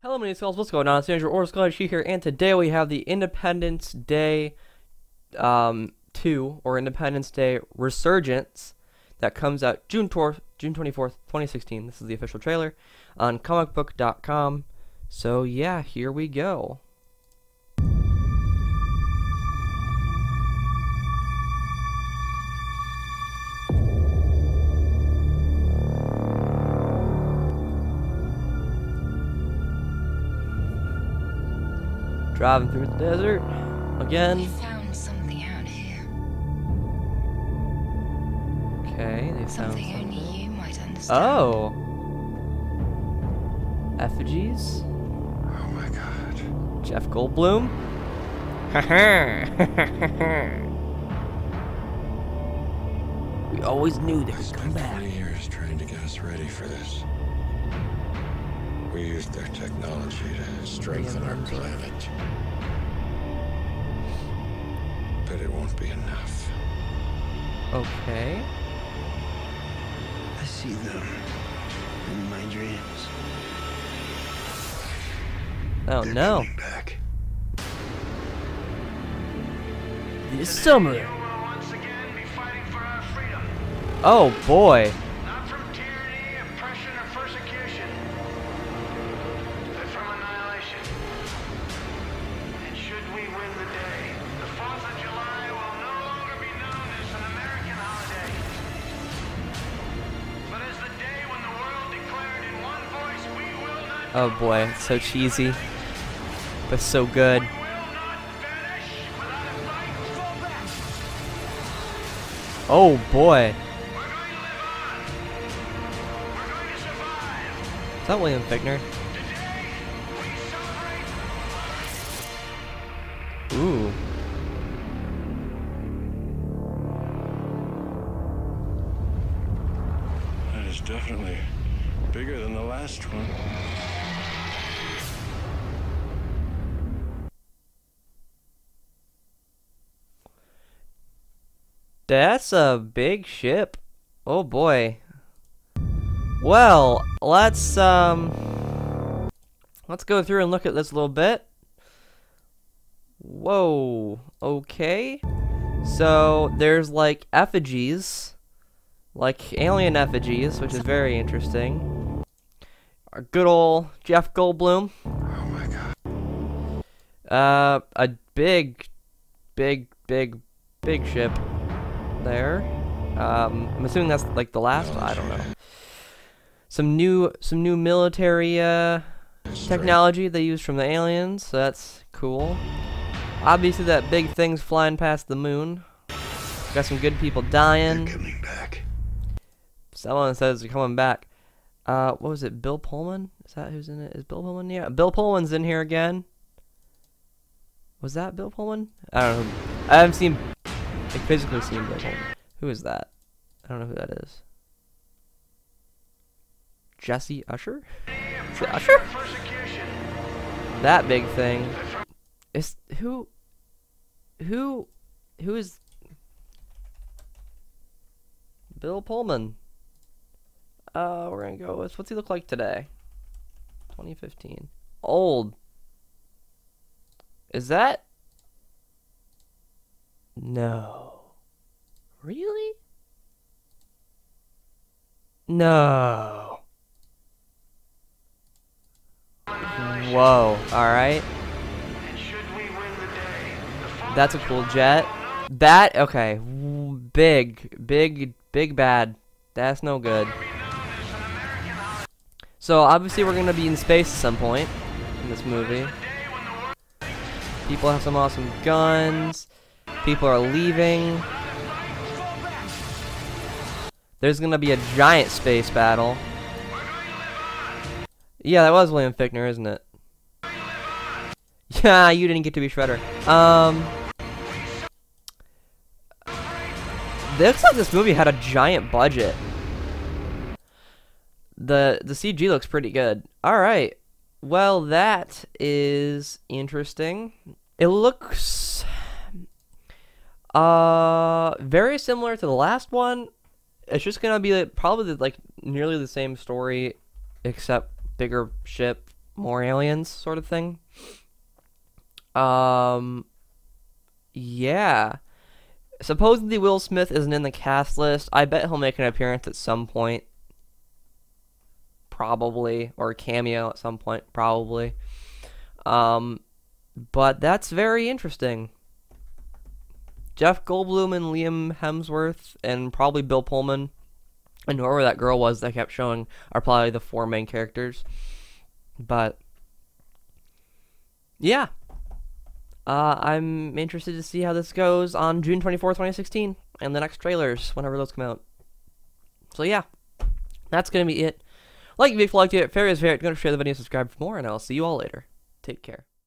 Hello, my name is Skulls. What's going on? It's Andrew or Skull here, and today we have the Independence Day 2 or Independence Day Resurgence that comes out June 24th, 2016. This is the official trailer on comicbook.com. So yeah, here we go. Driving through the desert again. We found something out here. Okay, they found Something only you might understand. Oh, effigies. Oh my god. Jeff Goldblum. We always knew they I would come spent back. 20 years trying to get us ready for this. We used their technology to strengthen our planet. But it won't be enough. Okay. I see them in my dreams. Oh They're no. coming back. This summer. You will once again be fighting for our freedom, Oh boy. not from tyranny, oppression, or persecution, but from annihilation. And should we win the day, the 4th of July will no longer be known as an American holiday, but as the day when the world declared in one voice, we will not Oh boy, it's so cheesy, but so good. will not vanish without a fight. Fall back. Oh boy. We're going to live on. We're going to survive. Is that William Fichtner? Today, we celebrate. Ooh. That is definitely bigger than the last one. That's a big ship. Oh boy. Well, let's go through and look at this a little bit. Whoa. Okay. So there's like effigies, like alien effigies, which is very interesting. Our good old Jeff Goldblum. Oh my god. A big ship there. I'm assuming that's like the last one. I don't know. Some new military technology they use from the aliens, so that's cool. Obviously that big thing's flying past the moon. Got some good people They're dying. coming back. Someone says they're coming back. What was it? Bill Pullman? Is that who's in it? Is Bill Pullman? Yeah, Bill Pullman's in here again. Was that Bill Pullman? I don't know. I haven't seen, like, physically seen Bill Pullman. Who is that? I don't know who that is. Jesse Usher? Is it Usher? Persecution. That big thing. Is who is Bill Pullman? We're gonna go with, what's he look like today? 2015. Old. Is that? No. Really? No. Whoa. Alright. And should we win the day, the 4th That's a cool jet. That, okay. Big bad. That's no good. So, obviously, we're gonna be in space at some point in this movie. People have some awesome guns. People are leaving. There's gonna be a giant space battle. Yeah, that was William Fichtner, isn't it? Yeah, you didn't get to be Shredder. Looks like this movie had a giant budget. The CG looks pretty good. Alright. Well, that is interesting. It looks very similar to the last one. It's just gonna be like, probably like nearly the same story, except bigger ship, more aliens sort of thing. Yeah. Supposedly Will Smith isn't in the cast list. I bet he'll make an appearance at some point. Probably. Or a cameo at some point. Probably. But that's very interesting. Jeff Goldblum and Liam Hemsworth and probably Bill Pullman and whoever that girl was that kept showing are probably the 4 main characters. But yeah. I'm interested to see how this goes on June 24th, 2016, and the next trailers, whenever those come out. So yeah, that's going to be it. Like if you liked it, favorite is favorite. Go to share the video, subscribe for more, and I'll see you all later. Take care.